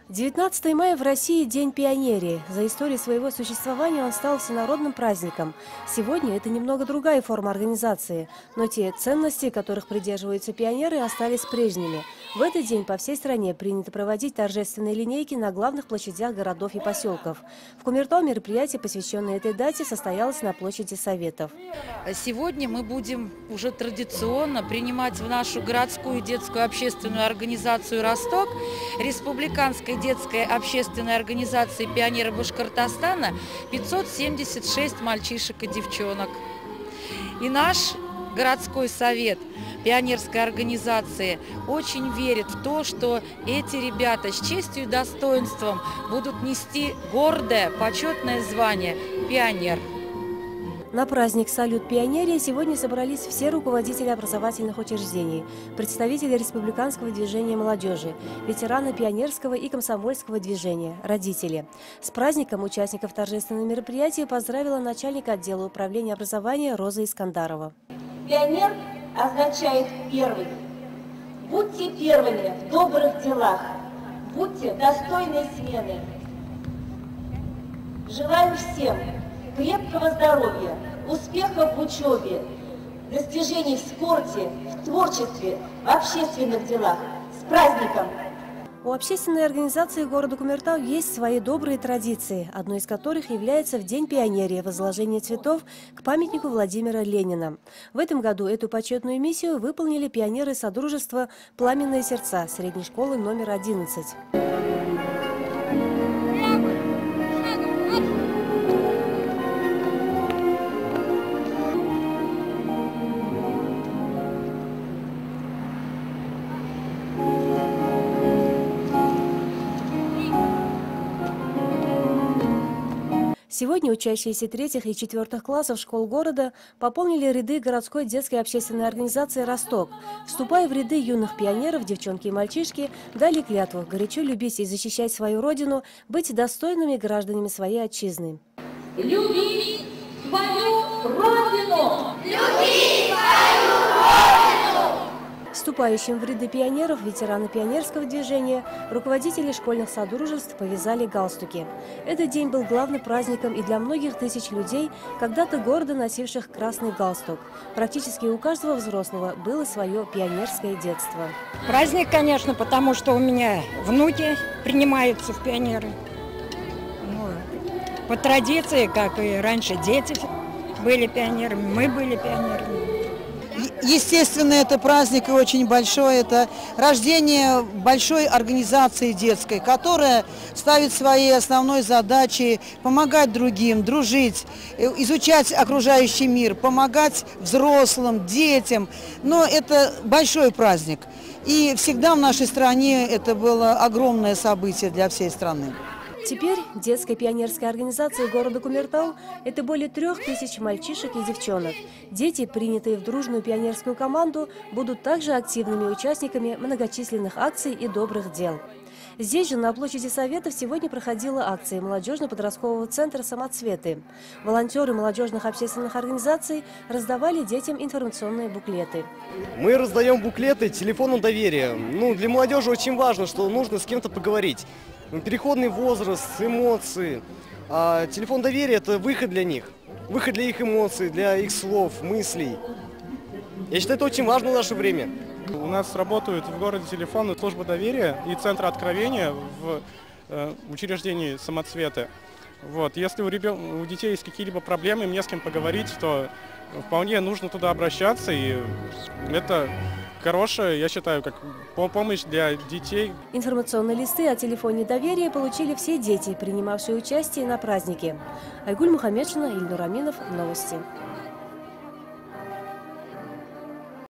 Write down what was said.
19 мая в России – День пионерии. За историю своего существования он стал всенародным праздником. Сегодня это немного другая форма организации, но те ценности, которых придерживаются пионеры, остались прежними. В этот день по всей стране принято проводить торжественные линейки на главных площадях городов и поселков. В Кумертау мероприятие, посвященное этой дате, состоялось на площади Советов. Сегодня мы будем уже традиционно принимать в нашу городскую детскую общественную организацию «Росток», республиканской детской общественной организации «Пионеры Башкортостана» 576 мальчишек и девчонок. И наш городской совет пионерской организации очень верит в то, что эти ребята с честью и достоинством будут нести гордое, почетное звание «Пионер». На праздник «Салют пионерии» сегодня собрались все руководители образовательных учреждений, представители республиканского движения молодежи, ветераны пионерского и комсомольского движения, родители. С праздником участников торжественного мероприятия поздравила начальник отдела управления образования Роза Искандарова. Пионер означает первый. Будьте первыми в добрых делах, будьте достойной смены. Желаю всем крепкого здоровья, успехов в учебе, достижений в спорте, в творчестве, в общественных делах. С праздником! У общественной организации города Кумертау есть свои добрые традиции, одной из которых является в День пионерии возложение цветов к памятнику Владимира Ленина. В этом году эту почетную миссию выполнили пионеры Содружества «Пламенные сердца» средней школы номер 11. Сегодня учащиеся 3-х и 4-х классов школ города пополнили ряды городской детской общественной организации «Росток». Вступая в ряды юных пионеров, девчонки и мальчишки дали клятву горячо любить и защищать свою родину, быть достойными гражданами своей отчизны. Любить свою родину! Любить свою родину! Вступающим в ряды пионеров, ветераны пионерского движения, руководители школьных содружеств повязали галстуки. Этот день был главным праздником и для многих тысяч людей, когда-то гордо носивших красный галстук. Практически у каждого взрослого было свое пионерское детство. Праздник, конечно, потому что у меня внуки принимаются в пионеры. По традиции, как и раньше, дети были пионерами, мы были пионерами. Естественно, это праздник и очень большой. Это рождение большой организации детской, которая ставит своей основной задачей помогать другим, дружить, изучать окружающий мир, помогать взрослым, детям. Но это большой праздник. И всегда в нашей стране это было огромное событие для всей страны. Теперь детская пионерская организация города Кумертау – это более 3000 мальчишек и девчонок. Дети, принятые в дружную пионерскую команду, будут также активными участниками многочисленных акций и добрых дел. Здесь же, на площади Советов, сегодня проходила акция молодежно-подросткового центра «Самоцветы». Волонтеры молодежных общественных организаций раздавали детям информационные буклеты. Мы раздаем буклеты телефону доверия. Для молодежи очень важно, что нужно с кем-то поговорить. Переходный возраст, эмоции. А телефон доверия – это выход для них. Выход для их эмоций, для их слов, мыслей. Я считаю, это очень важно в наше время. У нас работают в городе телефоны службы доверия и центр откровения в учреждении «Самоцветы». Если у детей есть какие-либо проблемы, им не с кем поговорить, то вполне нужно туда обращаться. И это хорошая, я считаю, как помощь для детей. Информационные листы о телефоне доверия получили все дети, принимавшие участие на празднике. Айгуль Мухаммедшина, Ильнур Аминов. Новости.